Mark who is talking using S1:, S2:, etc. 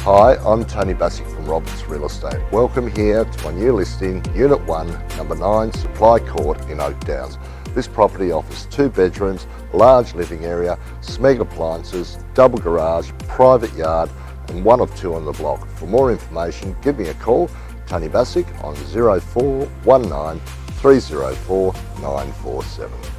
S1: Hi, I'm Tony Bassick from Roberts Real Estate. Welcome here to my new listing, Unit 1, Number 9, Supply Court in Oakdowns. This property offers 2 bedrooms, large living area, Smeg appliances, double garage, private yard and 1 of 2 on the block. For more information, give me a call, Tony Bassick, on 0419 304 947.